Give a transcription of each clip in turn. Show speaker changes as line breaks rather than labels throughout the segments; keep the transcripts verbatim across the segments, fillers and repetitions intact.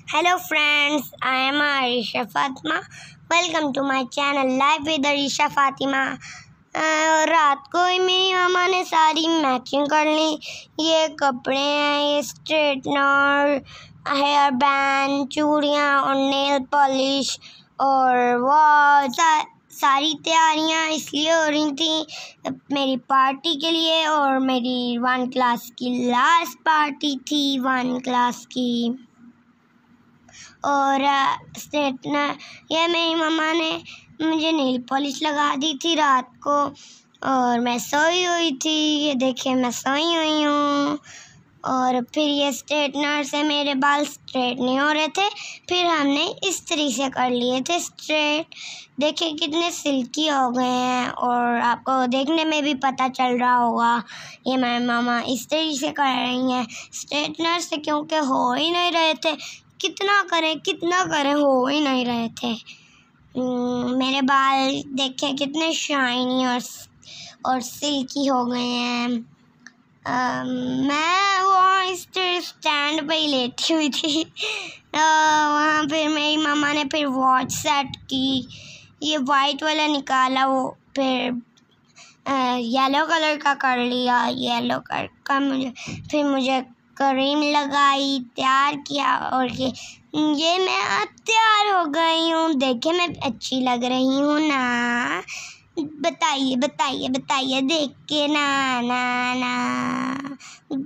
Hello friends, I am Arisha Fatima. Welcome to my channel Live with Arisha Fatima. uh, रात को ही मेरी मामा ने सारी मैचिंग कर ली। ये कपड़े हैं, ये स्ट्रेटनर, हेयर बैंड, चूड़ियाँ और नेल पॉलिश और वो सा, सारी तैयारियाँ इसलिए हो रही थी मेरी पार्टी के लिए। और मेरी वन क्लास की लास्ट पार्टी थी वन क्लास की। और स्ट्रेटनर ये मेरी मम्मा ने मुझे नेल पॉलिश लगा दी थी रात को और मैं सोई हुई थी। ये देखिए मैं सोई हुई हूँ। और फिर ये स्ट्रेटनर से मेरे बाल स्ट्रेट नहीं हो रहे थे, फिर हमने इस्त्री से कर लिए थे स्ट्रेट। देखिए कितने सिल्की हो गए हैं और आपको देखने में भी पता चल रहा होगा ये मेरी मामा इस्त्री से कर रही हैं स्ट्रेटनर से, क्योंकि हो ही नहीं रहे थे। कितना करें कितना करें हो ही नहीं रहे थे। मेरे बाल देखें कितने शाइनी और और सिल्की हो गए हैं। आ, मैं वहाँ स्टैंड पे ही लेटी हुई थी। वहाँ फिर मेरी मामा ने फिर वॉच सेट की। ये वाइट वाला निकाला, वो फिर येलो कलर का कर लिया। येलो कलर का मुझे फिर मुझे क्रीम लगाई, तैयार किया और ये ये मैं अब तैयार हो गई हूँ। देखिए मैं अच्छी लग रही हूँ ना? बताइए बताइए बताइए देख के ना ना ना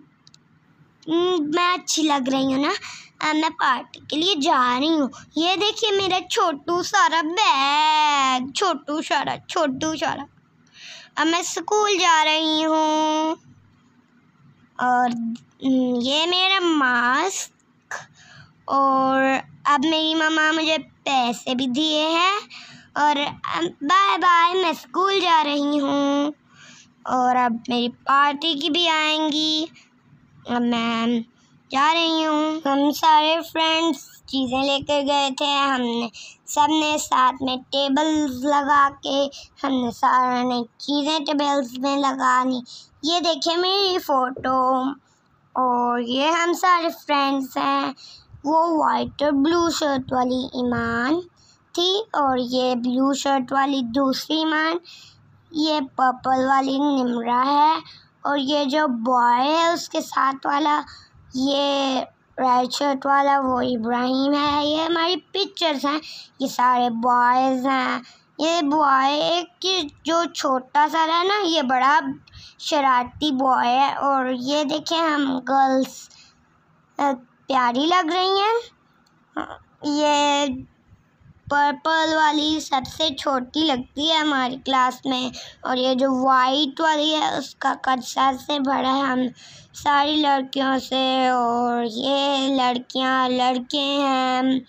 मैं अच्छी लग रही हूँ ना? अब मैं पार्टी के लिए जा रही हूँ। ये देखिए मेरा छोटू सारा बैग, छोटू सारा छोटू सारा। अब मैं स्कूल जा रही हूँ। और ये मेरा मास्क। और अब मेरी मम्मा मुझे पैसे भी दिए हैं। और बाय बाय, मैं स्कूल जा रही हूँ। और अब मेरी पार्टी की भी आएंगी। अब मैं जा रही हूँ। हम सारे फ्रेंड्स चीज़ें लेकर गए थे। हमने सब ने साथ में टेबल्स लगा के हमने सारे चीज़ें टेबल्स में लगानी। ये देखिए मेरी फ़ोटो। और ये हम सारे फ्रेंड्स हैं। वो वाइट और ब्लू शर्ट वाली ईमान थी और ये ब्लू शर्ट वाली दूसरी ईमान। ये पर्पल वाली निम्रा है और ये जो बॉय है उसके साथ वाला, ये रेड शर्ट वाला, वो इब्राहिम है। ये हमारी पिक्चर्स हैं। ये सारे बॉयज़ हैं। ये बॉय एक जो छोटा सा है ना, ये बड़ा शरारती बॉय है। और ये देखें हम गर्ल्स प्यारी लग रही हैं। ये पर्पल वाली सबसे छोटी लगती है हमारी क्लास में। और ये जो वाइट वाली है उसका कद सबसे बड़ा है हम सारी लड़कियों से। और ये लड़कियां लड़के हैं।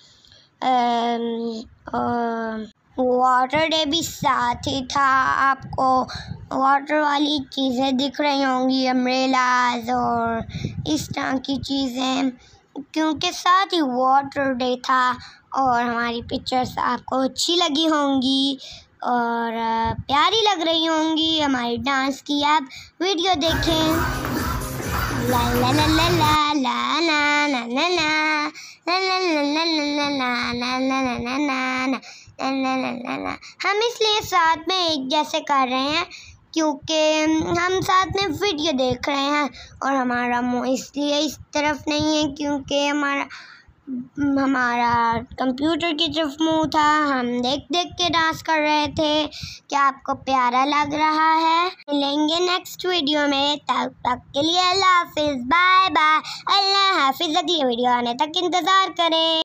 और वाटर डे भी साथ ही था। आपको वाटर वाली चीज़ें दिख रही होंगी, अम्ब्रेलाज और इस तरह की चीज़ें, क्योंकि साथ ही वाटर डे था। और हमारी पिक्चर्स आपको अच्छी लगी होंगी और प्यारी लग रही होंगी हमारी डांस की। आप वीडियो देखें। ला ला ला ला ला ला ला ला ला ला ला। हम इसलिए साथ में एक जैसे कर रहे हैं क्योंकि हम साथ में वीडियो देख रहे हैं। और हमारा मुंह इसलिए इस तरफ नहीं है क्योंकि हमारा हमारा कंप्यूटर की तरफ मुंह था। हम देख देख के डांस कर रहे थे। क्या आपको प्यारा लग रहा है? मिलेंगे नेक्स्ट वीडियो में। तब तक के लिए अल्लाह हाफिज़, बाय बाय। अल्लाह हाफिज़। अगली वीडियो आने तक इंतज़ार करें।